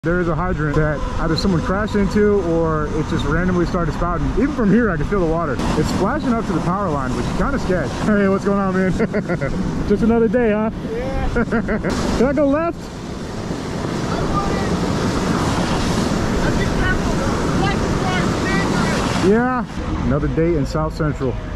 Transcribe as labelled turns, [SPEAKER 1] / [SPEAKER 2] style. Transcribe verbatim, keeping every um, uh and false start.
[SPEAKER 1] There is a hydrant that either someone crashed into or it just randomly started spouting. Even from here, I can feel the water. It's splashing up to the power line, which is kind of sketch. Hey, what's going on, man? Just another day, huh? Yeah. Can I go left? Yeah, another day in South Central.